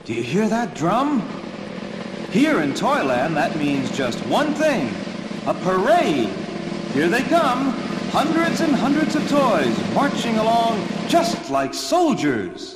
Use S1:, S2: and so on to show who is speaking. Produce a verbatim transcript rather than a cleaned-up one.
S1: Do you hear that drum? Here in Toyland, that means just one thing, a parade. Here they come, hundreds and hundreds of toys marching along just like soldiers.